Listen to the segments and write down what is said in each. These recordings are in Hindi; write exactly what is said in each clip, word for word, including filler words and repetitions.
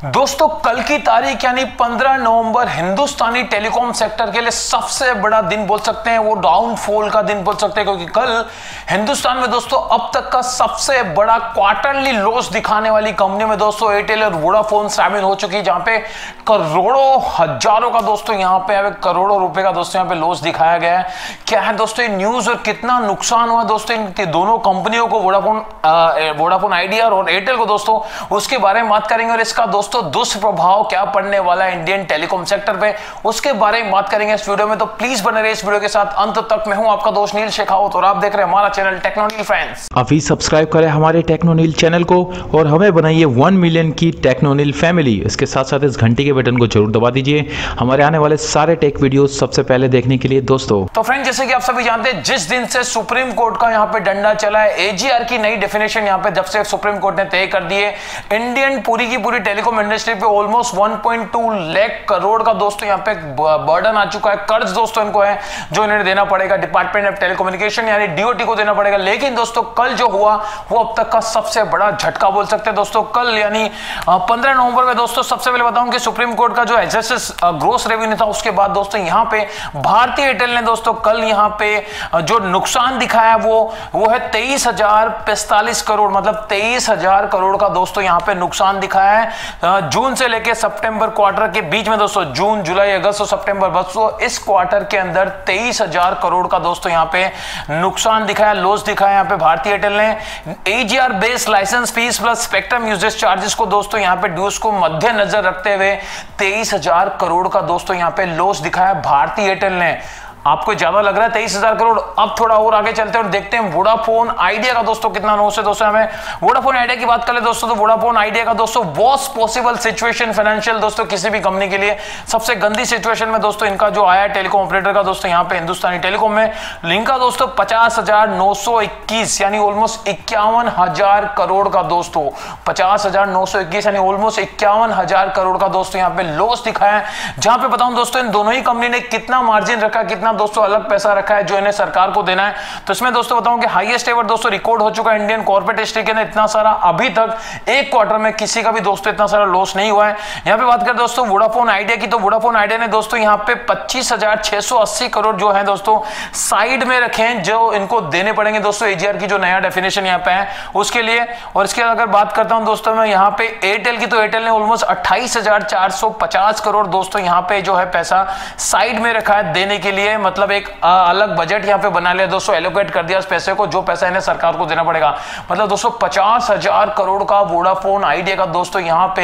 दोस्तों कल की तारीख यानी पंद्रह नवंबर हिंदुस्तानी टेलीकॉम सेक्टर के लिए सबसे बड़ा दिन बोल सकते हैं, वो डाउनफॉल का दिन बोल सकते हैं, क्योंकि कल हिंदुस्तान में दोस्तों अब तक का सबसे बड़ा क्वार्टरली लॉस दिखाने वाली कंपनी में दोस्तों एयरटेल और वोडाफोन शामिल हो चुकी है, जहां पे करोड़ों हजारों का दोस्तों यहां पे करोड़ों रुपए का दोस्तों यहां पे लॉस दिखाया गया है। क्या है दोस्तों ये न्यूज और कितना नुकसान हुआ दोस्तों इन दोनों कंपनियों को, वोडाफोन वोडाफोन आइडिया और एयरटेल को दोस्तों, उसके बारे में बात करेंगे। और इसका दोस्तों दुष्प्रभाव क्या पड़ने वाला है इंडियन टेलीकॉम सेक्टर पे, उसके बारे में बात करेंगे इस वीडियो में। तो प्लीज बने रहिए इस वीडियो के साथ अंत तक। मैं हूं आपका दोस्त नील शेखावत और आप देख रहे हैं हमारा चैनल टेक्नोनील फ्रेंड्स। अभी सब्सक्राइब करें हमारे टेक्नोनील चैनल को और हमें बनाइए वन मिलियन की टेक्नोनील फैमिली। इसके साथ साथ इस घंटी के बटन को जरूर दबा दीजिए हमारे आने वाले सारे टेक वीडियो सबसे पहले देखने के लिए। दोस्तों तो फ्रेंड, जैसे कि आप सभी जानते हैं, जिस दिन से सुप्रीम कोर्ट का यहां पे डंडा चला है, एजीआर की नई डेफिनेशन यहां पे जब से सुप्रीम कोर्ट ने तय कर दी है, इंडियन पूरी की पूरी टेलीकॉम इंडस्ट्री पे almost one point two lakh crore का दोस्तों यहां पे बर्डन आ चुका है, कर्ज दोस्तों इनको है जो इन्हें देना पड़ेगा, डिपार्टमेंट ऑफ टेलीकम्युनिकेशन यानी डीओटी को देना पड़ेगा। लेकिन दोस्तों कल जो हुआ वो अब तक का सबसे बड़ा झटका बोल सकते हैं दोस्तों। कल यानी पंद्रह नवंबर में दोस्तों सबसे पहले बताऊं कि सुप्रीम कोर्ट का जो एडजस्टेड ग्रोस रेवेन्यू था, उसके बाद दोस्तों यहां पे भारतीय एयरटेल ने दोस्तों कल यहां पे जो नुकसान दिखाया वो वो है तेईस हजार पैंतालीस करोड़, मतलब तेईस हजार करोड़ का दोस्तों यहां पे नुकसान दिखाया है जून से लेके सितंबर क्वार्टर के बीच में दोस्तों। जून, जुलाई, अगस्त और सितंबर दोस्तों इस क्वार्टर के अंदर तेईस हजार करोड़ का दोस्तों यहां पे नुकसान दिखाया, लॉस दिखाया यहां पे भारतीय एयरटेल ने। AGR based licence fees plus spectrum usage charges को दोस्तों यहां पे ड्यूज को मद्देनजर रखते हुए तेईस हजार करोड़ का दोस्तों यहां पे लॉस दिखाया भारतीय एयरटेल ने। आपको ज्यादा लग रहा है तेईस हजार करोड़? अब थोड़ा और आगे चलते हैं और देखते हैं वोडाफोन आइडिया का दोस्तों कितना लॉस है दोस्तों। हमें वोडाफोन आइडिया की बात करें दोस्तों, तो वोडाफोन आइडिया का दोस्तों वर्स्ट पॉसिबल सिचुएशन फाइनेंशियल दोस्तों किसी भी कंपनी के लिए सबसे गंदी सिचुएशन में दोस्तों इनका जो आया टेलीकॉम ऑपरेटर का दोस्तों यहाँ पे हिंदुस्तानी टेलीकॉम में इनका दोस्तों पचास हजार नौ सौ इक्कीस यानी ऑलमोस्ट इक्यावन हजार करोड़ का दोस्तों पचास हजार नौ सौ इक्कीस यानी ऑलमोस्ट इक्यावन हजार करोड़ का दोस्तों यहाँ पे लॉस दिखाया है। जहां पे बताऊं दोस्तों इन दोनों ही कंपनी ने कितना मार्जिन रखा, कितना दोस्तों अलग पैसा रखा है जो इन्हें सरकार को देना है। तो इसमें दोस्तों बताऊं कि हाईएस्ट एवर दोस्तों रिकॉर्ड हो चुका है इंडियन कॉर्पोरेट हिस्ट्री के अंदर। इतना सारा अभी तक एक क्वार्टर में किसी का भी दोस्तों इतना सारा लॉस नहीं हुआ है। यहां पे बात करें दोस्तों वोडाफोन आइडिया की, तो वोडाफोन आइडिया ने दोस्तों यहां पे पच्चीस हजार छह सौ अस्सी करोड़ जो है दोस्तों साइड में रखे हैं, जो इनको देने पड़ेंगे दोस्तों एजीआर की जो नया डेफिनेशन यहां पे है उसके लिए। और इसके अगर बात करता हूं दोस्तों मैं यहां पे एयरटेल की, तो एयरटेल ने ऑलमोस्ट अट्ठाईस हजार चार सौ पचास करोड़ दोस्तों यहां पे जो है पैसा साइड में रखा है देने के लिए, मतलब एक अलग बजट यहां पे बना लिया दोस्तों, एलोकेट कर दिया उस पैसे को जो पैसा इन्हें सरकार को देना पड़ेगा। मतलब दोस्तों पचास हजार करोड़ का वोडाफोन आइडिया का दोस्तों यहां पे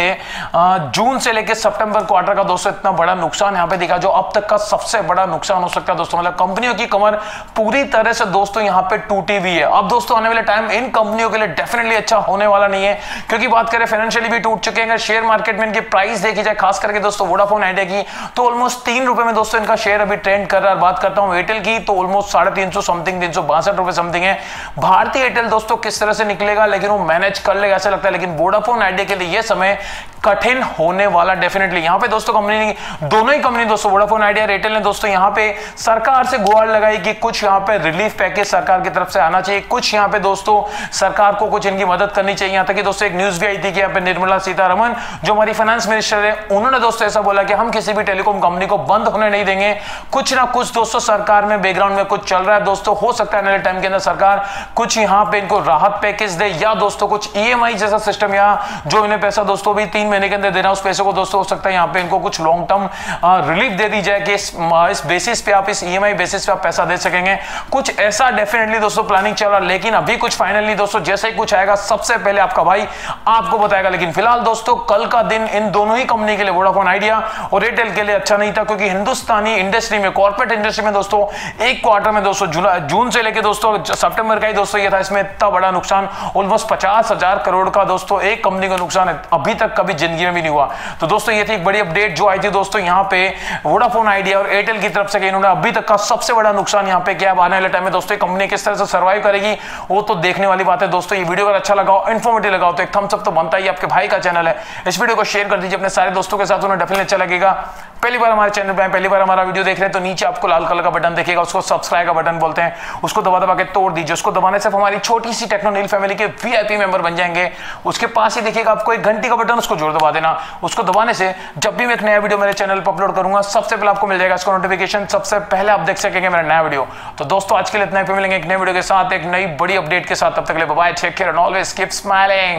जून से लेकर सितंबर क्वार्टर का दोस्तों इतना बड़ा नुकसान यहां पे दिखा, जो अब तक का सबसे बड़ा नुकसान हो सकता है दोस्तों। मतलब कंपनियों की कमर पूरी तरह से दोस्तों यहां पे टूटी हुई है। अब दोस्तों आने वाले टाइम इन कंपनियों के लिए डेफिनेटली अच्छा होने वाला नहीं है, क्योंकि बात करें फाइनेंशियली भी टूट चुके हैं। शेयर मार्केट में इनकी प्राइस देखी जाए खास करके दोस्तों वोडाफोन आइडिया की, तो ऑलमोस्ट तीन रुपए में दोस्तों इनका शेयर अभी ट्रेंड कर रहा है। बात करता हूं एयरटेल की, तो ऑलमोस्ट साढ़े तीन सौ समथिंग तीन सौ बासठ रुपए समथिंग है। भारतीय एयरटेल दोस्तों किस तरह से निकलेगा, लेकिन वो मैनेज कर लेगा ऐसा लगता है। लेकिन वोडाफोन आइडिया के लिए यह समय कठिन होने वाला डेफिनेटली। यहां पे दोस्तों कंपनी ने, दोनों ही कंपनी दोस्तों वोडाफोन आइडिया एयरटेल ने दोस्तों यहां पे सरकार से गुहार लगाई कि कुछ यहां पे रिलीफ पैकेज सरकार की तरफ से आना चाहिए, कुछ यहां पे दोस्तों सरकार को कुछ इनकी मदद करनी चाहिए। यहां तक कि दोस्तों एक न्यूज भी आई थी कि यहां पे निर्मला सीतारमण जो हमारी फाइनेंस मिनिस्टर है, उन्होंने दोस्तों ऐसा बोला कि हम किसी भी टेलीकॉम कंपनी को बंद होने नहीं देंगे, कुछ ना कुछ दोस्तों सरकार में बैकग्राउंड में कुछ चल रहा है दोस्तों। हो सकता है आने वाले टाइम के अंदर सरकार कुछ यहां पे इनको राहत पैकेज दे, या दोस्तों कुछ ईएमआई जैसा सिस्टम, या जो इन्हें पैसा दोस्तों भी तीन महीने के अंदर देना उस पैसे को दोस्तों हो सकता है यहां पे इनको कुछ लॉन्ग टर्म रिलीफ दे दी जाए कि इस, इस बेसिस पे आप इस ईएमआई बेसिस पे आप पैसा दे सकेंगे। कुछ ऐसा डेफिनेटली दोस्तों प्लानिंग चल रहा है, लेकिन अभी कुछ फाइनल नहीं दोस्तों। जैसे ही कुछ आएगा सबसे पहले आपका भाई आपको बताएगा। लेकिन फिलहाल दोस्तों कल का दिन इन दोनों ही कंपनी के लिए, वोडाफोन आइडिया और एयरटेल के लिए अच्छा नहीं था, क्योंकि हिंदुस्तानी इंडस्ट्री में, कॉर्पोरेट इंडस्ट्री में दोस्तों एक क्वार्टर में दोस्तों जुलाई जून से लेकर दोस्तों सितंबर का ही दोस्तों ये था, इसमें इतना बड़ा नुकसान ऑलमोस्ट पचास हजार करोड़ का दोस्तों एक कंपनी का नुकसान है, अभी तक कभी जिंदगी में भी नहीं हुआ। तो दोस्तों ये थी एक बड़ी अपडेट जो आई थी दोस्तों यहाँ पे वोडाफोन आइडिया और एयरटेल की तरफ से कि इन्होंने अभी तक का सबसे बड़ा नुकसान यहाँ पे किया। आने वाले टाइम में दोस्तों कंपनी किस तरह से सर्वाइव करेगी वो तो देखने वाली बात है दोस्तों। ये वीडियो अगर अच्छा लगा, इन्फॉर्मेटिव लगा तो एक थम्स अप तो बनता ही, आपके भाई का चैनल है, इस वीडियो को शेयर कर दीजिए अपने सारे दोस्तों के साथ, उन्हें डेफिनेटली अच्छा लगेगा। पहली बार हमारे चैनल पे पहली बार हमारा वीडियो देख रहे हैं तो नीचे आपको लाल कलर का बटन दिखेगा, उसको सब्सक्राइब का बटन बोलते हैं, उसको दबा दबा के तोड़ दीजिए। उसको दबाने से हमारी छोटी सी टेक्नोनील फैमिली के वीआईपी मेंबर बन जाएंगे। उसके पास ही दिखेगा आपको एक घंटी का बटन, उसको जरूर दबा देना। उसको दबाने से जब भी मैं एक नया वीडियो मेरे चैनल पर अपलोड करूंगा सबसे पहले आपको मिल जाएगा इसका नोटिफिकेशन, सबसे पहले आप देख सकेंगे मेरा नया वीडियो। तो दोस्तों आज के लिए इतना ही, फिर मिलेंगे एक नए वीडियो के साथ, एक नई बड़ी अपडेट के साथ। तब तक के लिए bye bye, take care and always keep smiling.